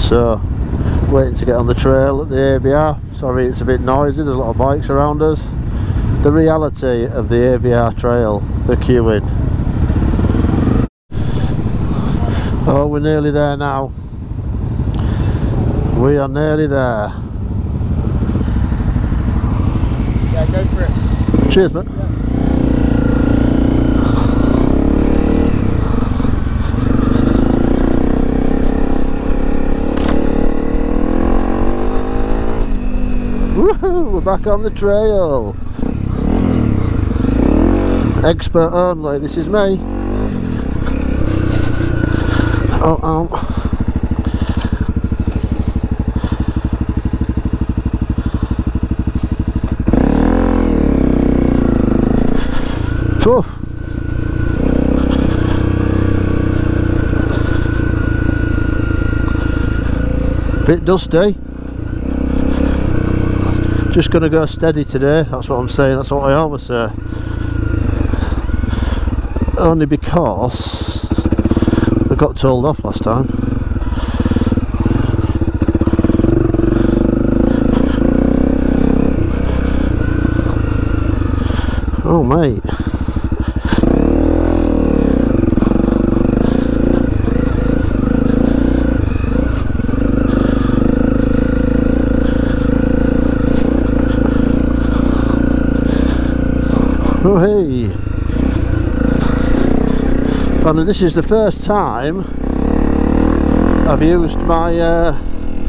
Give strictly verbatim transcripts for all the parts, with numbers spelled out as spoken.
So, waiting to get on the trail at the A B R. Sorry it's a bit noisy, there's a lot of bikes around us. The reality of the A B R trail, the queuing. Oh, we're nearly there now. We are nearly there. Yeah, go for it. Cheers, mate. Yeah. Woohoo! We're back on the trail. Expert only, this is me. Oh, oh. Phew. Bit dusty. Just gonna go steady today, that's what I'm saying, that's what I always say. Only because I got told off last time. Oh mate. Oh hey. And this is the first time I've used my uh,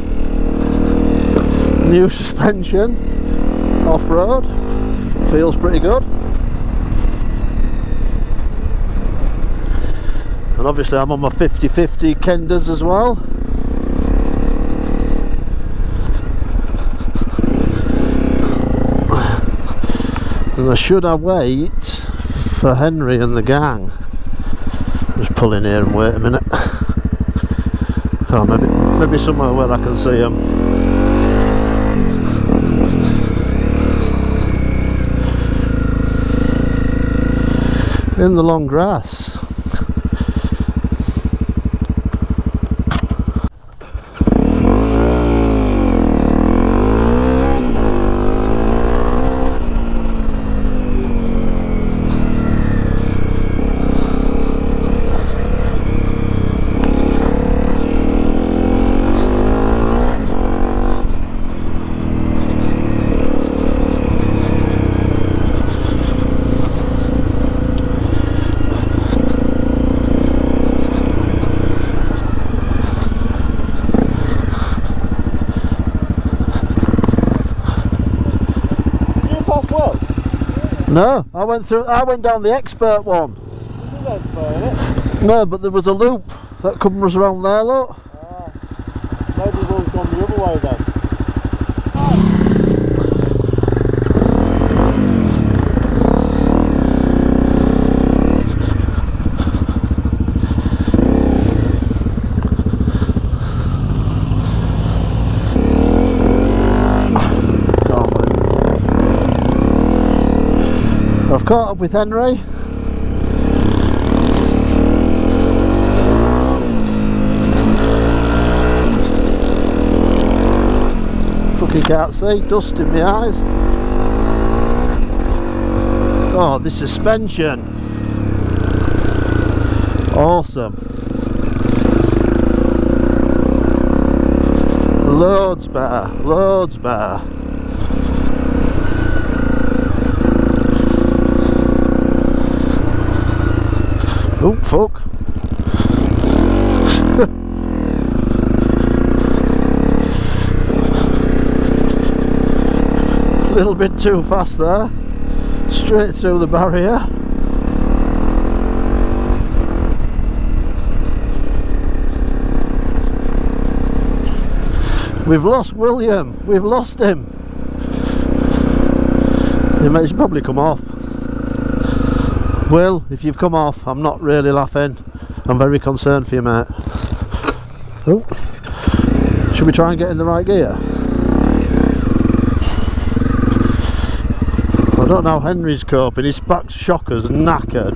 new suspension off-road. Feels pretty good. And obviously I'm on my fifty fifty Kenders as well. And I should I wait for Henry and the gang? Just pull in here and wait a minute. Oh, maybe maybe somewhere where I can see them. In the long grass. No, I went through. I went down the expert one. This is expert, isn't it? No, but there was a loop that comes around there. Look. Ah, maybe we've always gone the other way then. I've caught up with Henry. Fucking can't see, dust in my eyes. Oh, the suspension. Awesome. Loads better, loads better. Oh fuck. A little bit too fast there. Straight through the barrier. We've lost William. We've lost him. He may probably come off. Will, if you've come off, I'm not really laughing. I'm very concerned for you, mate. Oh, should we try and get in the right gear? I don't know how Henry's coping. His back shocker's knackered.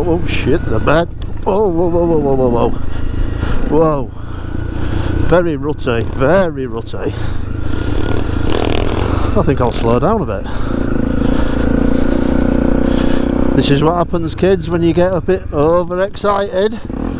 oh shit, the bed. Oh, whoa, whoa, whoa, whoa, whoa, whoa. Whoa. Very rutty, very rutty. I think I'll slow down a bit. This is what happens, kids, when you get a bit overexcited.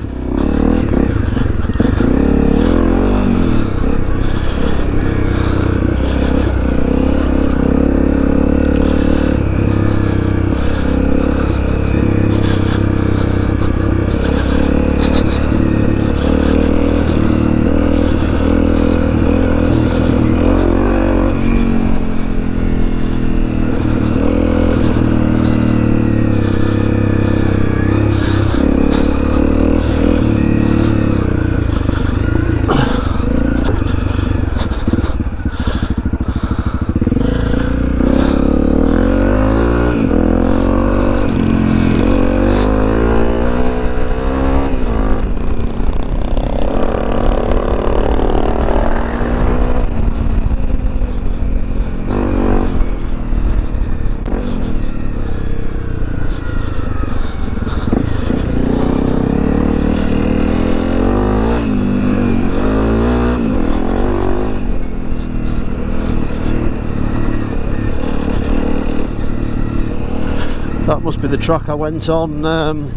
That must be the track I went on um,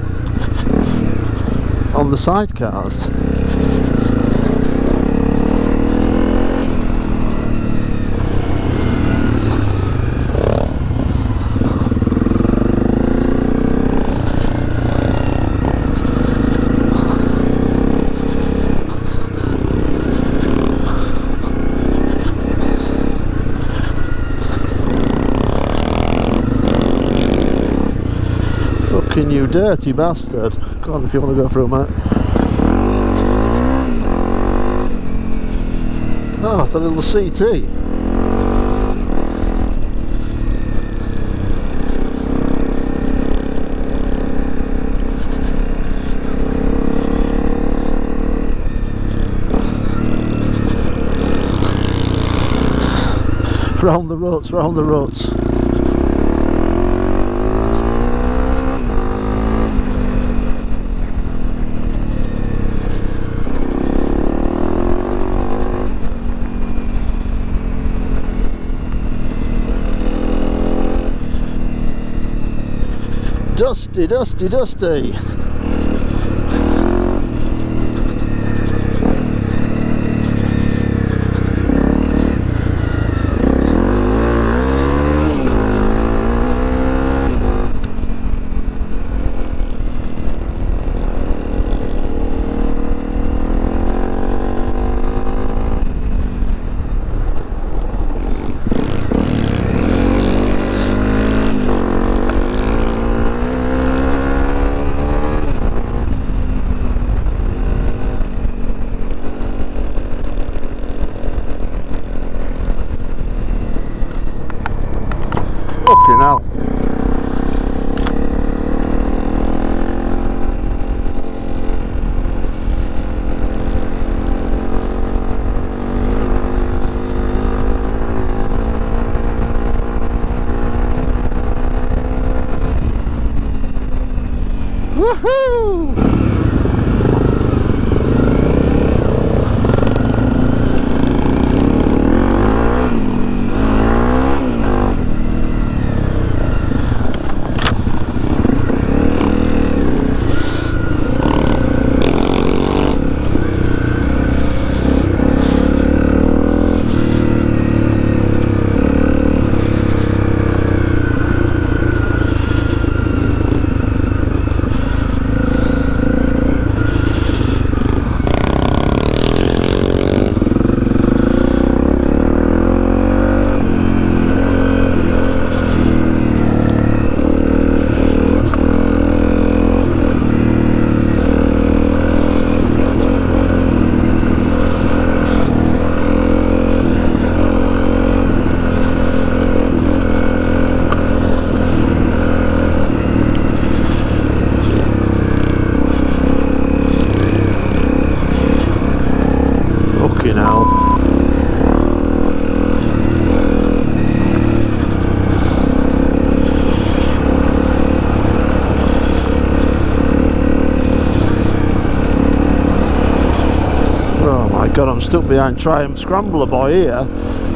on the sidecars. Fucking you dirty bastard. Go on if you want to go through, mate. Oh, the little C T. Round the ruts, round the ruts. Dusty, dusty, dusty. Fucking hell. Woohoo! Oh my god, I'm stuck behind Triumph Scrambler Boy here.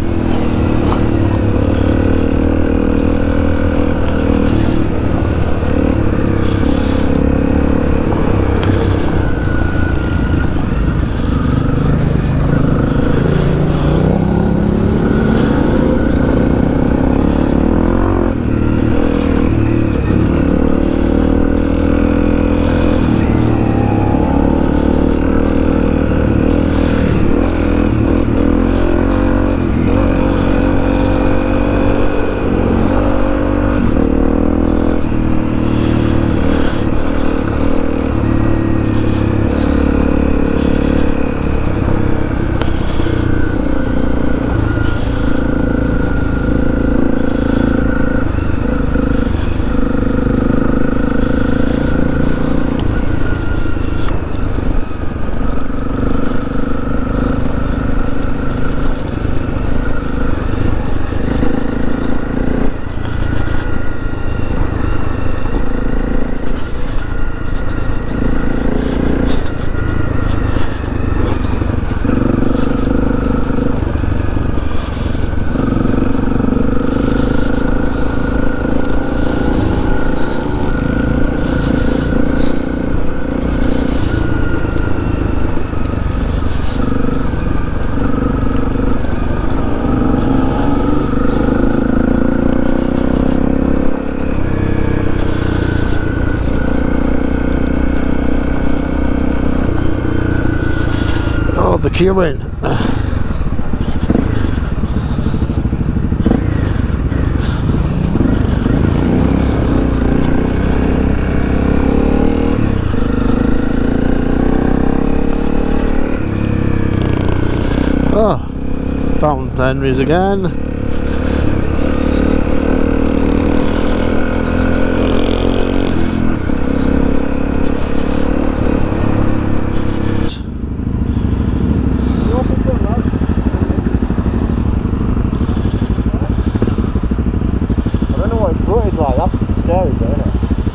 The queuing. Oh, found Henry's again. Like that's scary, isn't it?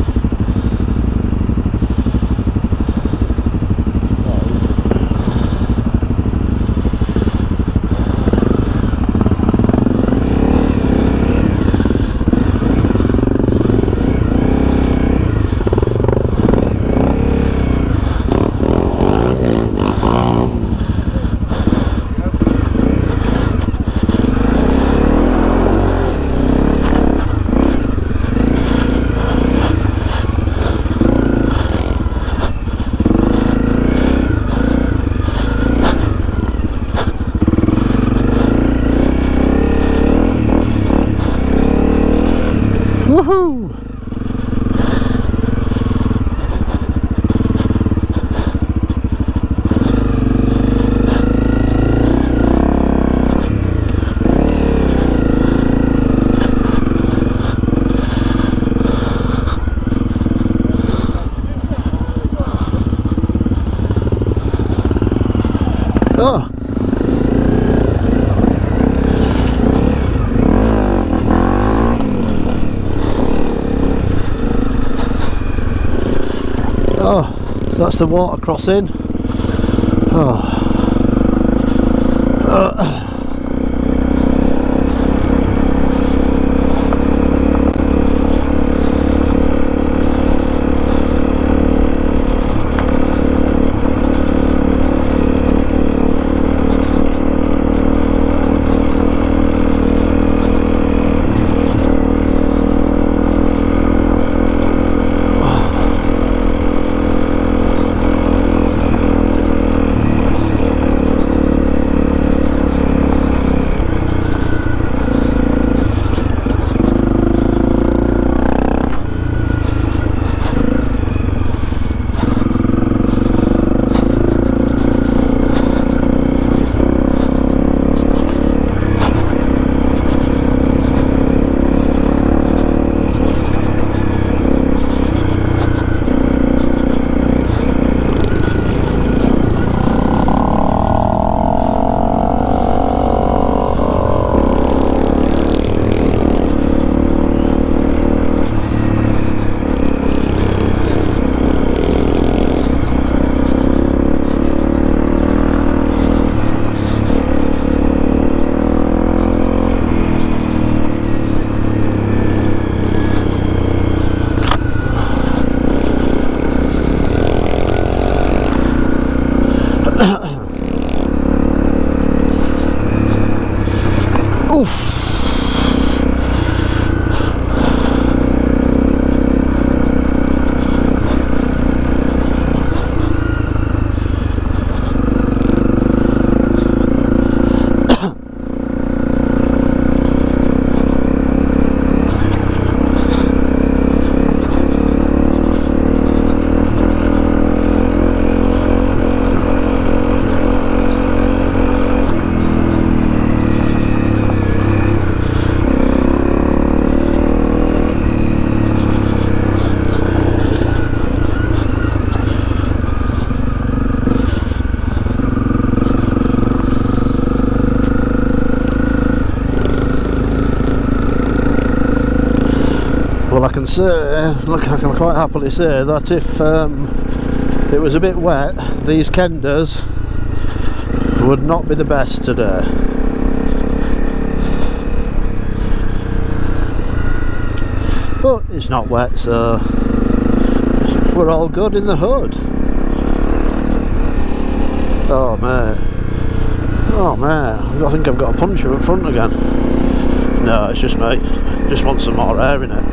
Woohoo! Oh. Oh, so that's the water crossing. Oh. Uh. can say, look, I can quite happily say that if um, it was a bit wet, these Kenders would not be the best today. But it's not wet, so we're all good in the hood. Oh mate, oh mate, I think I've got a puncture up front again. No, it's just me, just want some more air in it.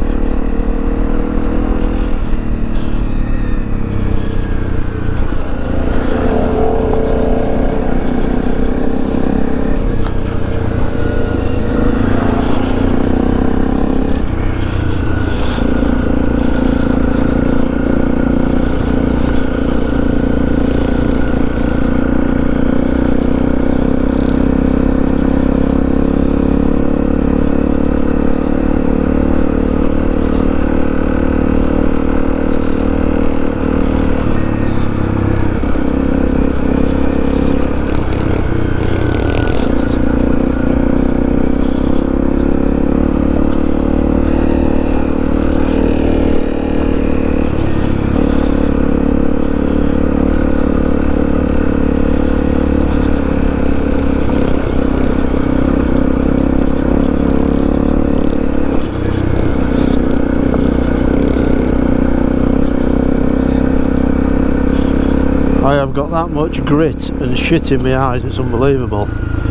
I have got that much grit and shit in my eyes, it's unbelievable.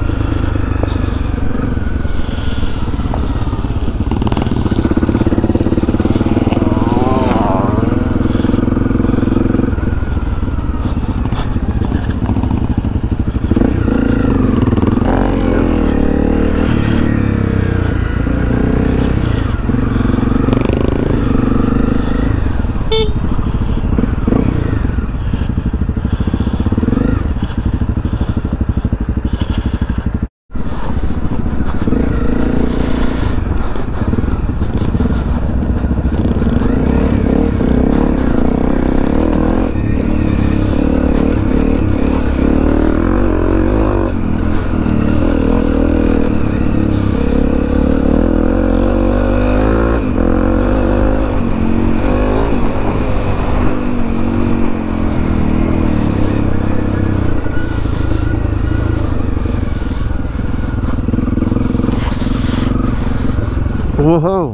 Whoa!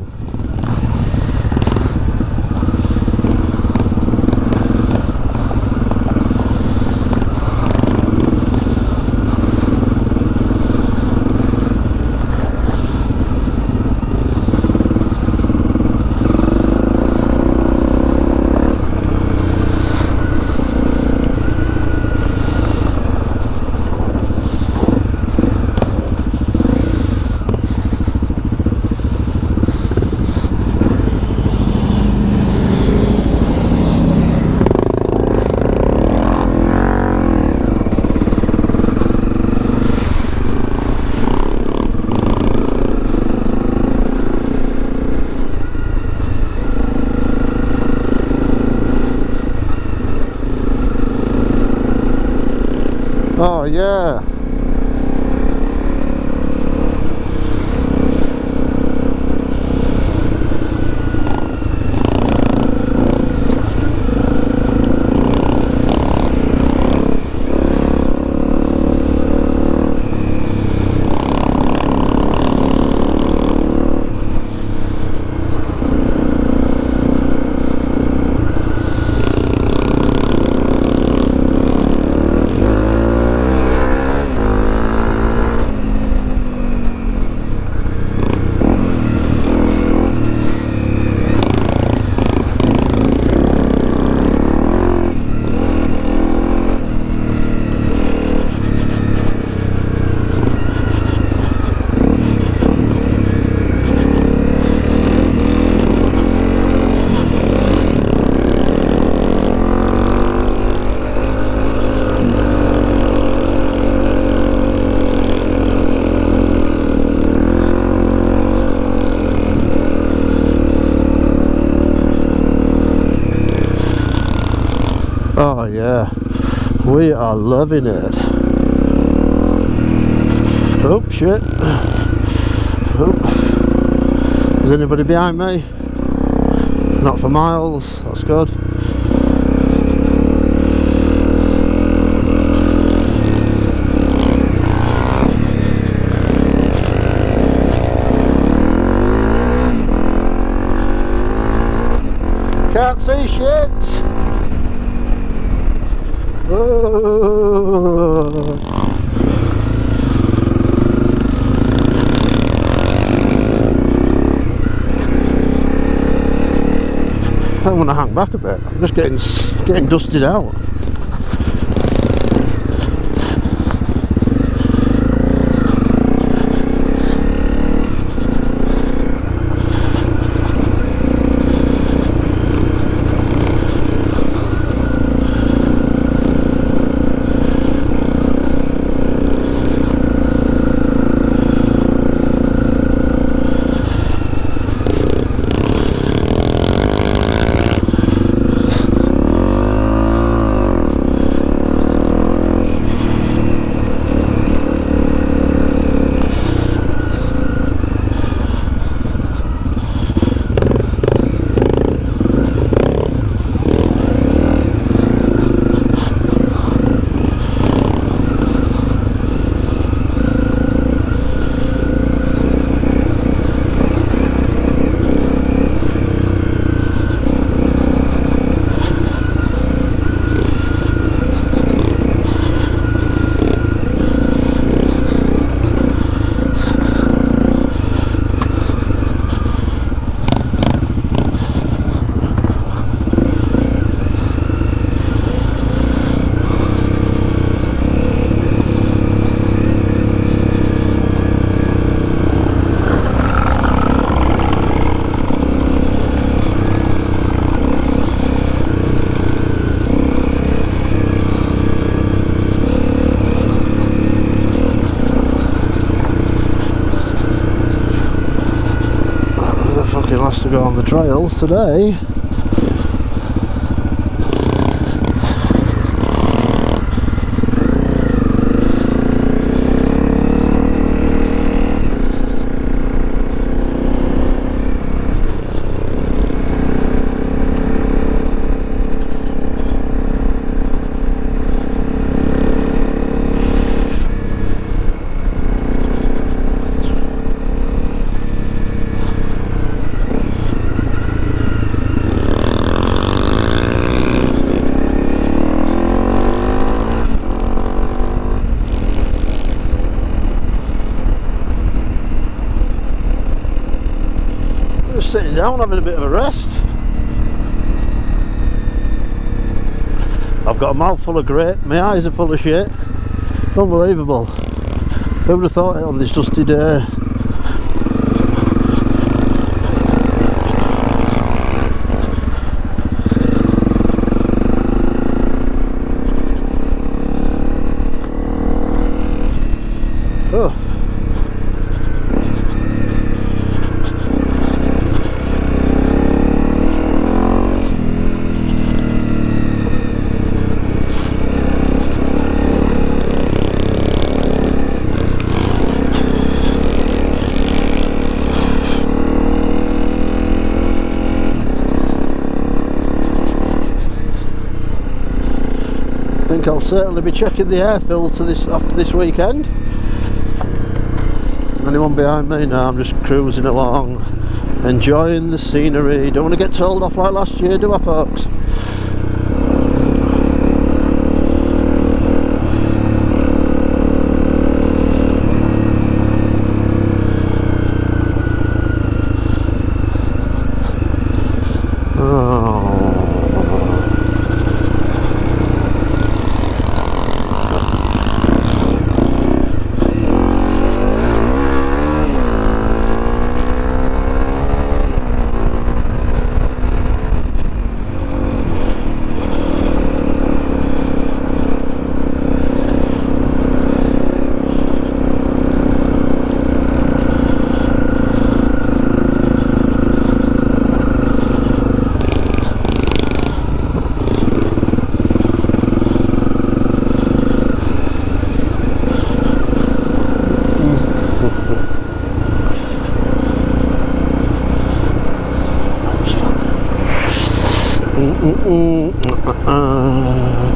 Oh yeah. Oh yeah, we are loving it. Oh shit. Oh. Is anybody behind me? Not for miles, that's good. Can't see shit. Whoa. I'm gonna hang back a bit. I'm just getting getting dusted out. Has to go on the trails today. Sitting down having a bit of a rest. I've got a mouth full of grape, my eyes are full of shit. Unbelievable. Who would have thought it on this dusty day? Oh. I think I'll certainly be checking the air filter this after this weekend. Anyone behind me? No, I'm just cruising along, enjoying the scenery. Don't want to get told off like last year, do I, folks? Uh,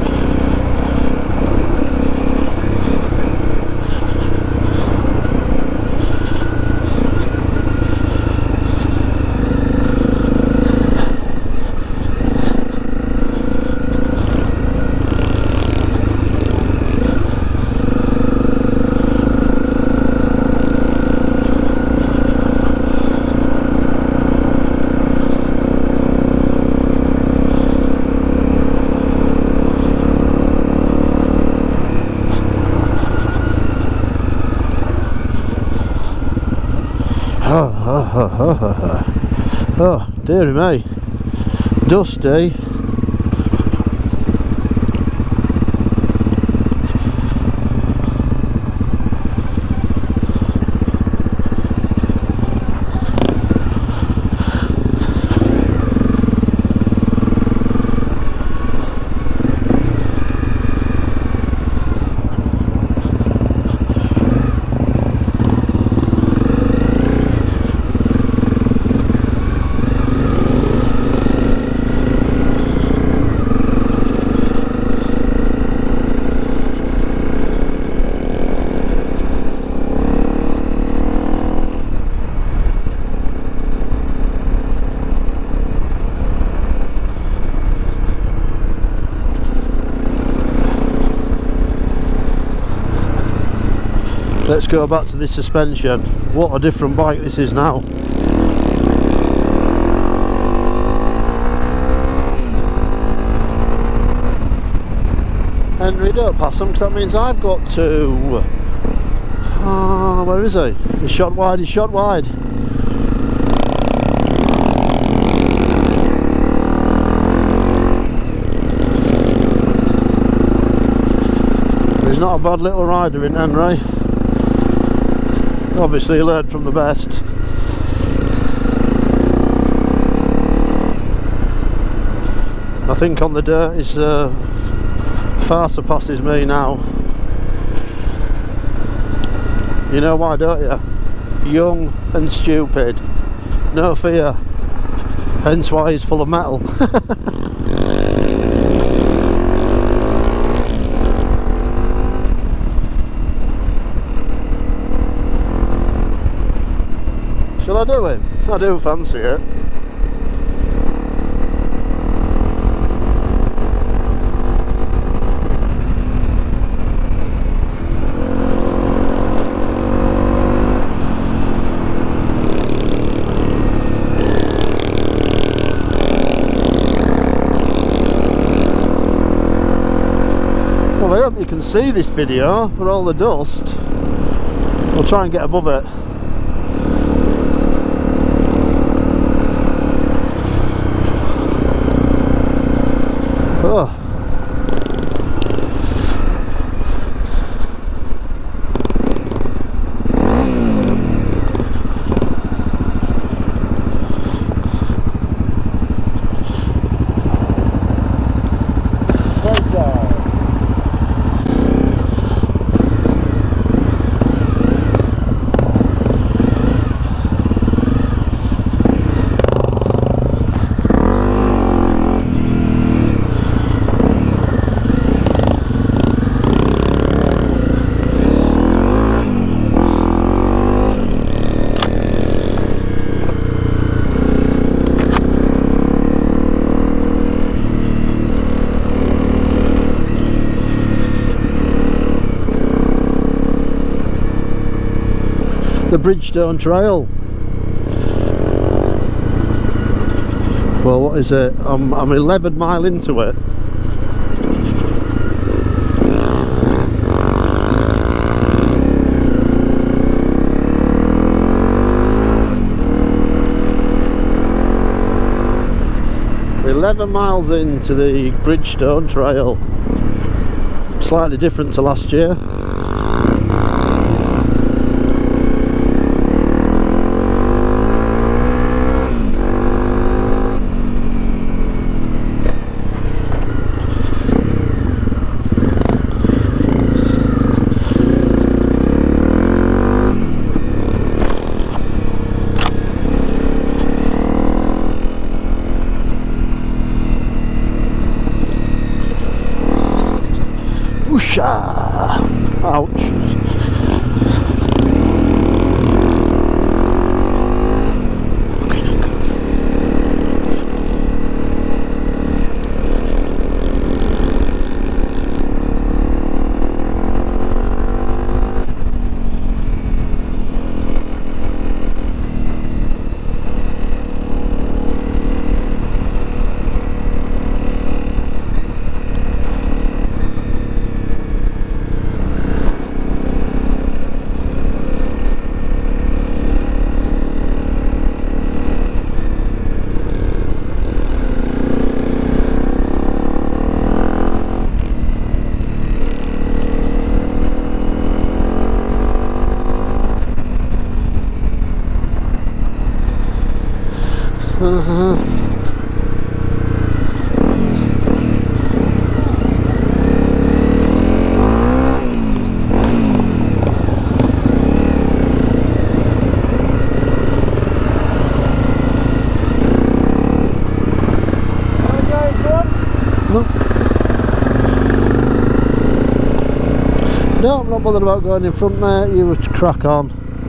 Oh, oh, oh, oh, oh, oh, dearie me, dusty. Let's go back to this suspension. What a different bike this is now. Henry, don't pass him, because that means I've got to... Ah, uh, where is he? He's shot wide, he's shot wide. He's not a bad little rider in Henry. Obviously he learned from the best. I think on the dirt he's uh, far surpasses me now. You know why, don't you? Young and stupid, no fear, hence why he's full of metal. Shall I do it? I do fancy it. Well, I hope you can see this video for all the dust. We'll try and get above it. Oh. The Bridgestone Trail. Well, what is it? I'm, I'm eleven mile into it. eleven miles into the Bridgestone Trail. Slightly different to last year. Uh-huh. No, I'm not bothered about going in front, mate. You would crack on.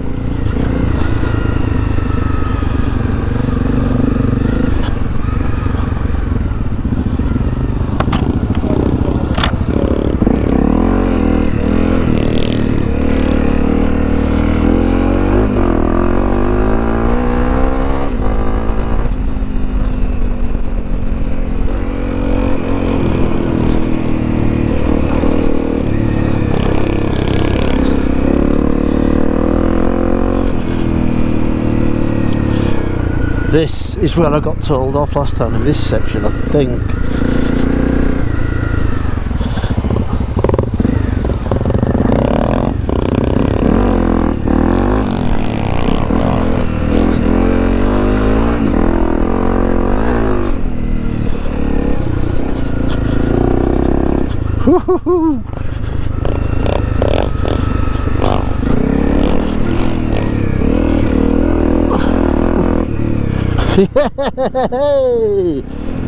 This is where I got told off last time, in this section, I think. Woo-hoo-hoo. Hey!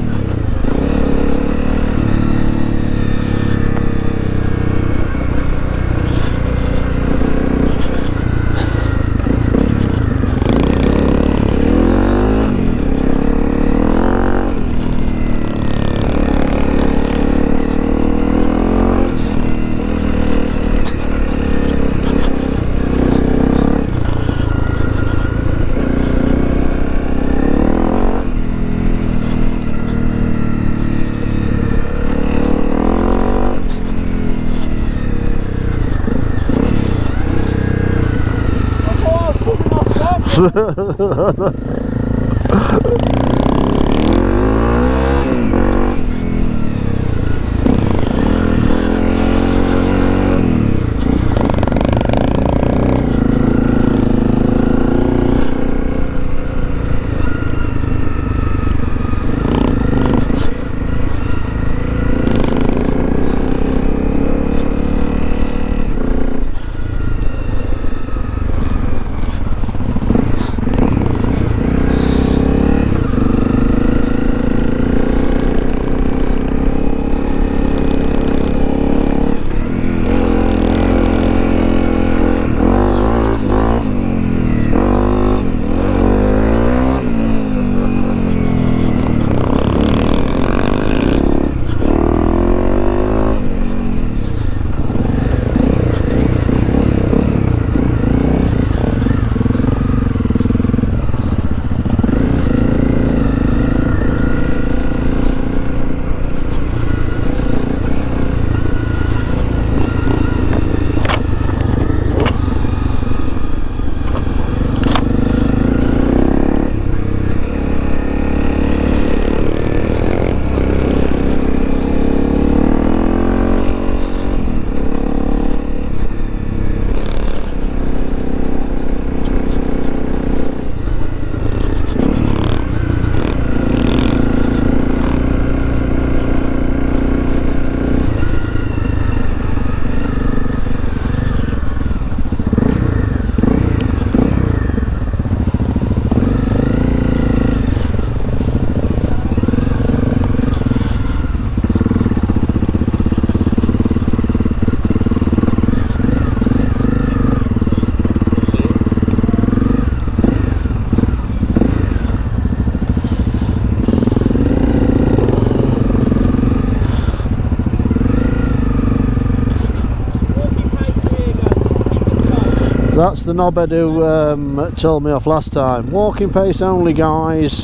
That's the knobhead who um, told me off last time. Walking pace only, guys.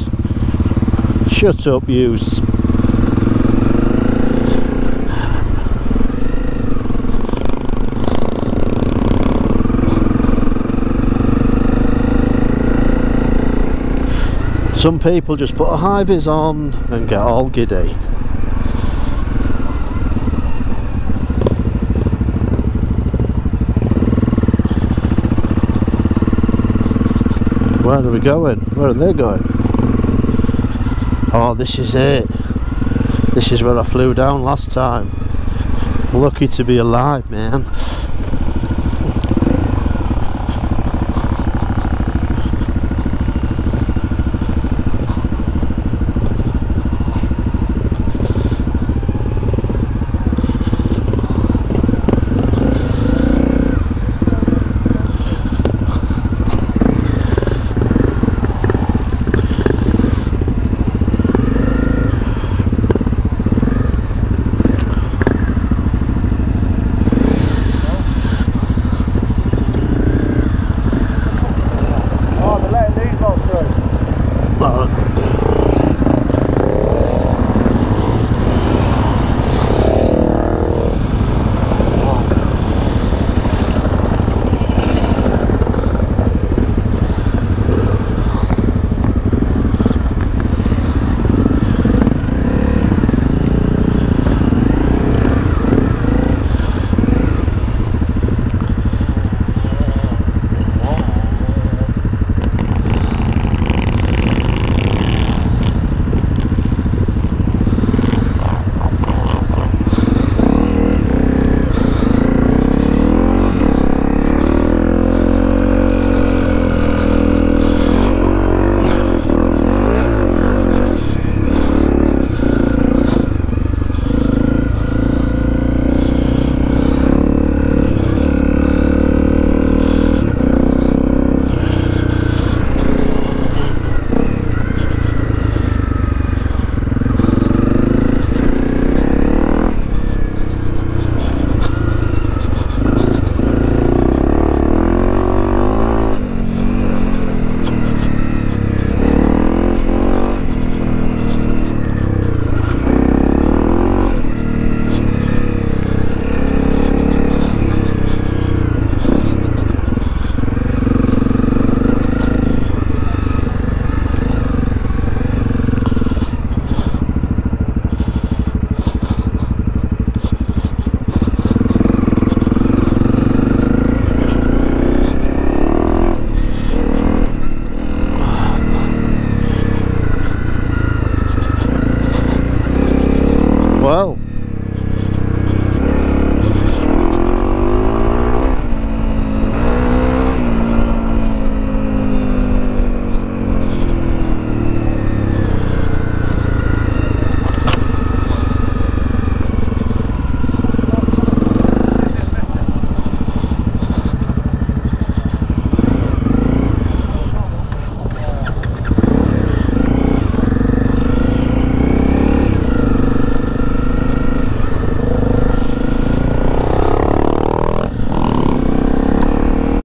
Shut up, you. Some people just put a high vis on and get all giddy. Where are we going? Where are they going? Oh, this is it. This is where I flew down last time. Lucky to be alive, man.